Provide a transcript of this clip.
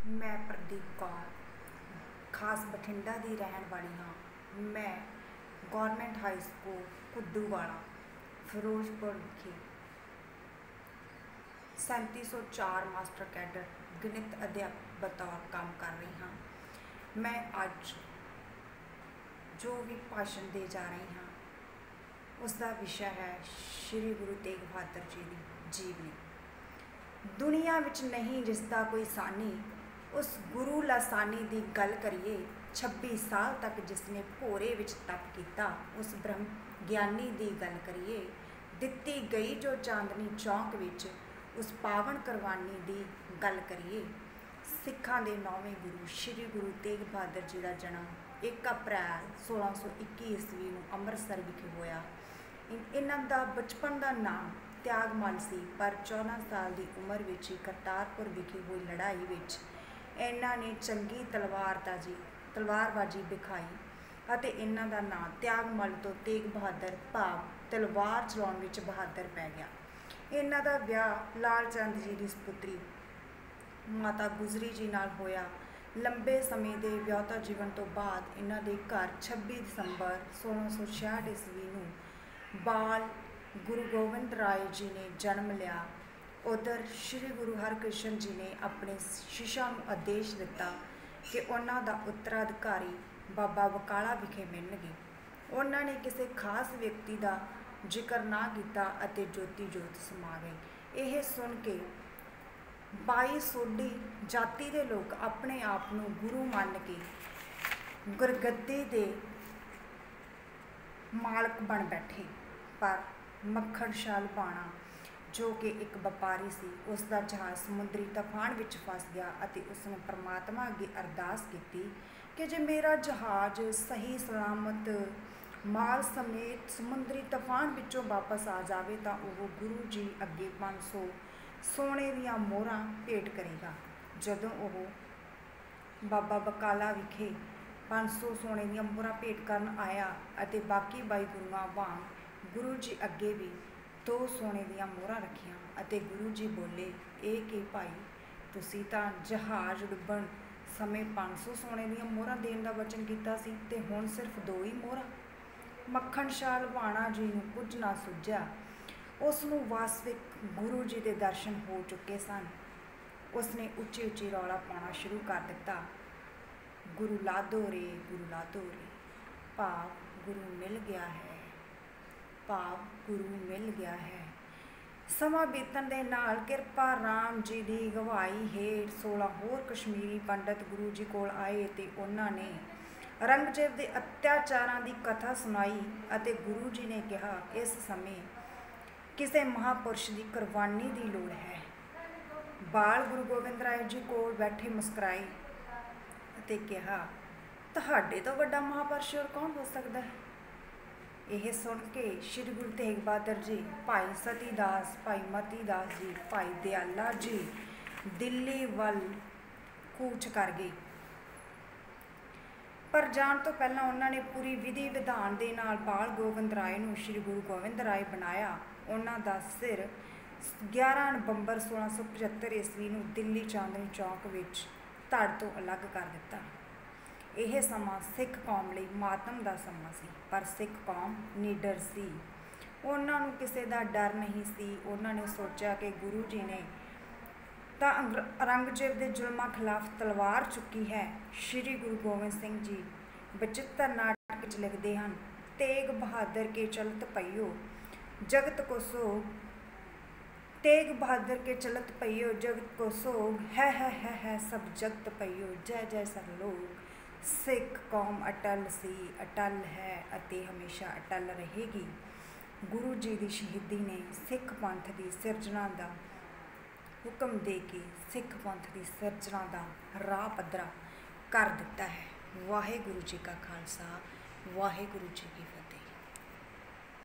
मैं प्रदीप कौर खास बठिंडा की रहन वाली हाँ। मैं government high school Kudduwala Ferozepur विखे 3704 मास्टर कैडर गणित अध्यापक बतौर काम कर रही हाँ। मैं अज जो भी भाषण दे जा रही हाँ उसका विषय है श्री गुरु तेग बहादुर जी की जीवनी। दुनिया विच नहीं जिसका कोई सानी, उस गुरु लासानी की गल करिए। 26 साल तक जिसने भोरे विच तप किया, उस ब्रह्म ज्ञानी की गल करिए। दिती गई जो चांदनी चौंक विच, उस पावन कुरबानी की गल करिए। सिखां दे 9वें गुरु श्री गुरु तेग बहादुर जी का जन्म 1 अप्रैल 1621 ईस्वी नूं अमृतसर विखे होया। इन्हां दा बचपन का नाम त्यागमल सी, पर 14 साल की उम्र विच ही करतारपुर विखे हुई लड़ाई विच इन्हां ने चंगी तलवारबाजी दिखाई अते इन्हां दा नाम त्यागमल तो तेग बहादुर भाव तलवार चलाउण विच बहादुर पै गया। इन्हां दा विआह लाल चंद जी की सुपुत्री माता गुजरी जी नाल होया। लंबे समय के विआहता जीवन तो बाद इन्हां दे घर 26 दिसंबर 1666 ईस्वी नूं बाल गुरु गोबिंद राय जी ने जन्म लिया। उधर श्री गुरु हरकृष्ण जी ने अपने शिष्यां नूं आदेश दिता कि उन्हां दा उत्तराधिकारी बाबा बकाला विखे मिलणगे। उन्हां ने किसी खास व्यक्ति का जिक्र ना किया अते ज्योति जोत समा गई। यह सुन के 22 सोडी जाति के लोग अपने आप नूं गुरु मान के गुरगद्दी दे मालक बन बैठे। पर मक्खण शाह लुबाणा जो कि एक व्यापारी सी, उसका जहाज़ समुद्री तूफान विच फस गया अते उसने परमात्मा अगे अरदास की कि जे मेरा जहाज़ सही सलामत माल समेत समुद्री तूफान विचों वापस आ जाए तो वह गुरु जी अगे 500 सोने दीआं मोहरां भेंट करेगा। जदों वह बाबा बकाला विखे 500 सोने दीआं मोहरां भेंट करन आया अते बाकी 22 गुरुआं वांग गुरु जी अगे भी 2 सोने दीआं मोहरां रखियां अते गुरु जी बोले, ये कि भाई तुसीं तां जहाज़ डुब्बण समय 500 सोने दीआं मोहरां देण दा वचन कीता सी ते हुण सिर्फ 2 ही मोहरां। मक्खण शाह लुबाणा जी नूं कुछ ना सुझिया। उसनूं वास्तविक गुरु जी के दर्शन हो चुके सन। उसने उच्ची उच्ची रौला पाउणा शुरू कर दिता, गुरु लादो रे, गुरु लादो रे। भाव गुरु मिल गया है, भाव गुरु मिल गया है। समा बीतण दे नाल किरपा राम जी की अगवाई हेठ 16 होर कश्मीरी पंडित गुरु जी कोल आए ते उन्हां ने औरंगजेब के अत्याचारां की कथा सुनाई अते गुरु जी ने कहा, इस समय किसी महापुरुष की कुर्बानी की लोड़ है। बाल गुरु गोबिंद राय जी कोल बैठे मुस्कुराए अते कहा, तुहाडे तो वड्डा महापुरुष और कौन हो सकता है। यह सुन के श्री गुरु तेग बहादुर जी, भाई सतीदास, भाई मतीदास जी, भाई दयाला जी दिल्ली वल कूच कर गए। पर जाण तो पहला उन्होंने पूरी विधि विधान के नाल बाल गोबिंद राय नूं श्री गुरु गोबिंद राय बनाया। उन्हां दा सिर 11 नवंबर 1675 ईस्वी नूं दिल्ली चांदनी चौक विच धड़ तो अलग कर दिता। यह समा सिख कौम लई मातम का समा सी, पर सिख कौम निडर सी। उन्हां नूं किसी का डर नहीं सी। उन्होंने सोचा कि गुरु जी ने तो औरंगजेब के जुल्मां खिलाफ तलवार चुकी है। श्री गुरु गोबिंद सिंह जी बचित्र नाटक च लिखते हैं, तेग बहादुर के चलत पइयो जगत को सोग, तेग बहादुर के चलत पइयो जगत को सोग, है सब जगत पइयो जय जय सरलोग। सिख कौम अटल सी, अटल है अते हमेशा अटल रहेगी। गुरु जी की शहीदी ने सिख पंथ की सिरजना का हुक्म दे के सिख पंथ की सिरजना का राह पद्धरा कर दिता है। वाहेगुरु जी का खालसा, वाहेगुरु जी की फतेह।